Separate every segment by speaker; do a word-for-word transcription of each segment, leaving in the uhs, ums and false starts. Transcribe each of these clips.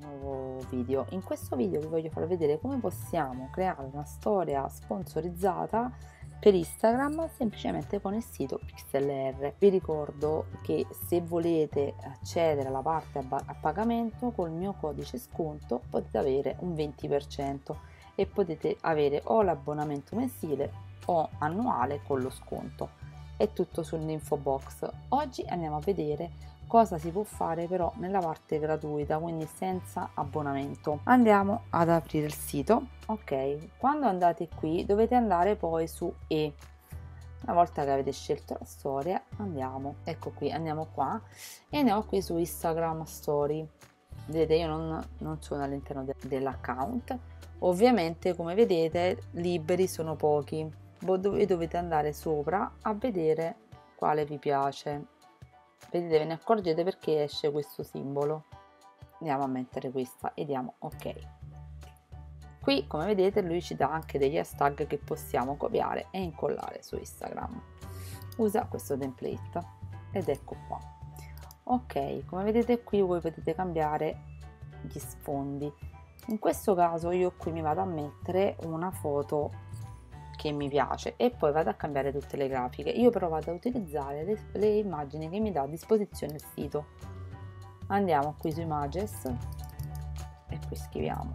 Speaker 1: nuovo video. In questo video vi voglio far vedere come possiamo creare una storia sponsorizzata per Instagram semplicemente con il sito Pixlr. Vi ricordo che se volete accedere alla parte a pagamento col mio codice sconto potete avere un venti per cento e potete avere o l'abbonamento mensile o annuale con lo sconto. È tutto sull'info box. Oggi andiamo a vedere cosa si può fare però nella parte gratuita, quindi senza abbonamento. Andiamo ad aprire il sito. Ok, quando andate qui dovete andare poi su E. Una volta che avete scelto la storia andiamo, ecco qui, andiamo qua e andiamo qui su Instagram Story. Vedete, io non, non sono all'interno de dell'account. Ovviamente, come vedete, liberi sono pochi e dovete andare sopra a vedere quale vi piace. Vedete, ve ne accorgete perché esce questo simbolo. Andiamo a mettere questa e diamo ok. Qui, come vedete, lui ci dà anche degli hashtag che possiamo copiare e incollare su Instagram. Usa questo template ed ecco qua. Ok, come vedete qui voi potete cambiare gli sfondi. In questo caso io qui mi vado a mettere una foto che mi piace e poi vado a cambiare tutte le grafiche. Io però vado a utilizzare le, le immagini che mi dà a disposizione il sito. Andiamo qui su Images e qui scriviamo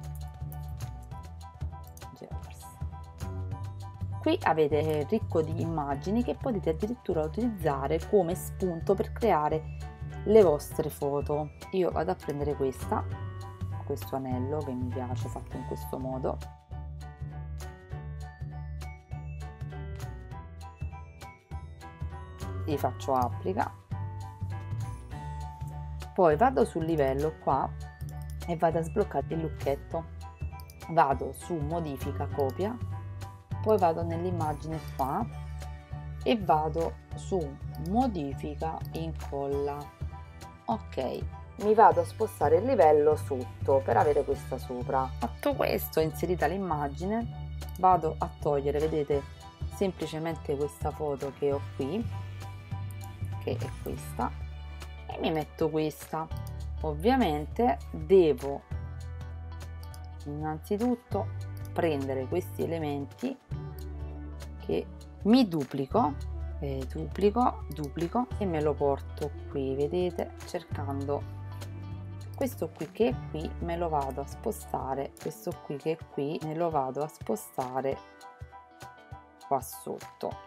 Speaker 1: Gears. Qui avete ricco di immagini che potete addirittura utilizzare come spunto per creare le vostre foto. Io vado a prendere questa, questo anello che mi piace fatto in questo modo. Gli faccio applica, poi vado sul livello qua e vado a sbloccare il lucchetto, vado su modifica copia, poi vado nell'immagine qua e vado su modifica incolla. Ok, mi vado a spostare il livello sotto per avere questa sopra. Fatto questo, inserita l'immagine, vado a togliere, vedete, semplicemente questa foto che ho qui, che è questa, e mi metto questa. Ovviamente devo innanzitutto prendere questi elementi che mi duplico, eh, duplico, duplico e me lo porto qui, vedete, cercando questo qui che è qui, me lo vado a spostare, questo qui che è qui me lo vado a spostare qua sotto.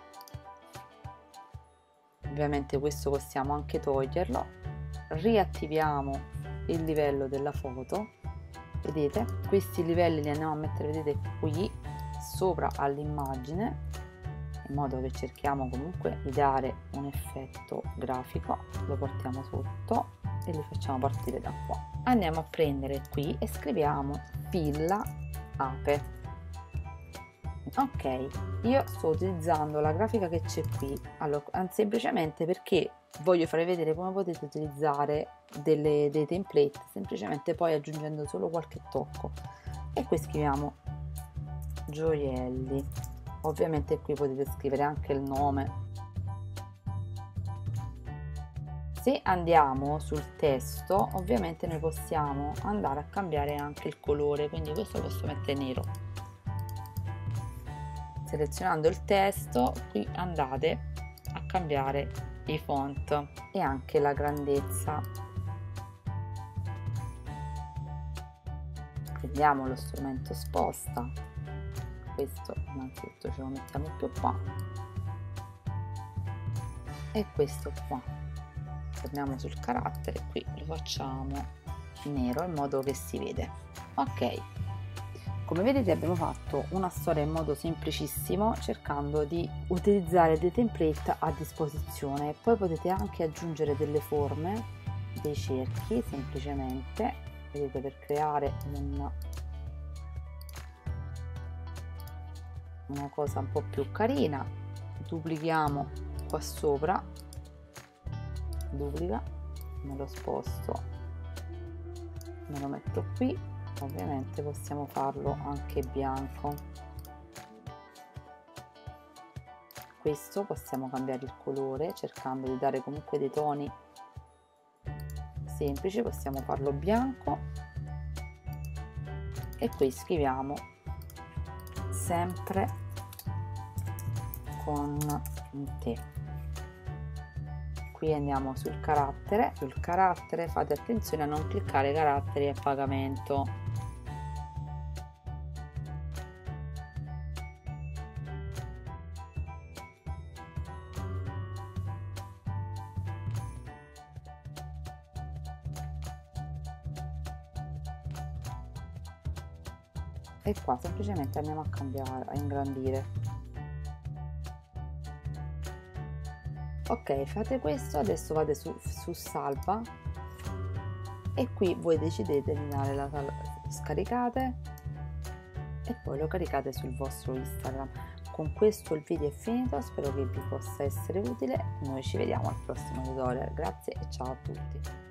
Speaker 1: Ovviamente questo possiamo anche toglierlo, riattiviamo il livello della foto, vedete, questi livelli li andiamo a mettere, vedete, qui sopra all'immagine, in modo che cerchiamo comunque di dare un effetto grafico, lo portiamo sotto e li facciamo partire da qua. Andiamo a prendere qui e scriviamo Villa Ape. Ok, io sto utilizzando la grafica che c'è qui, allora, semplicemente perché voglio farvi vedere come potete utilizzare delle, dei template, semplicemente poi aggiungendo solo qualche tocco. E qui scriviamo gioielli, ovviamente qui potete scrivere anche il nome. Se andiamo sul testo, ovviamente noi possiamo andare a cambiare anche il colore, quindi questo posso mettere nero. Selezionando il testo, qui andate a cambiare i font e anche la grandezza. Prendiamo lo strumento sposta, questo innanzitutto ce lo mettiamo più qua e questo qua. Torniamo sul carattere, qui lo facciamo nero in modo che si vede. Ok. Come vedete abbiamo fatto una storia in modo semplicissimo cercando di utilizzare dei template a disposizione. Poi potete anche aggiungere delle forme, dei cerchi semplicemente, vedete, per creare una, una cosa un po' più carina. Duplichiamo qua sopra, duplica, me lo sposto, me lo metto qui. Ovviamente possiamo farlo anche bianco. Questo possiamo cambiare il colore cercando di dare comunque dei toni semplici, possiamo farlo bianco e qui scriviamo sempre con te. Qui andiamo sul carattere, sul carattere fate attenzione a non cliccare caratteri a pagamento. E qua semplicemente andiamo a cambiare, a ingrandire. Ok, fate questo, adesso vado su, su salva e qui voi decidete di dare la scaricate e poi lo caricate sul vostro Instagram. Con questo il video è finito, spero che vi possa essere utile, noi ci vediamo al prossimo tutorial, grazie e ciao a tutti.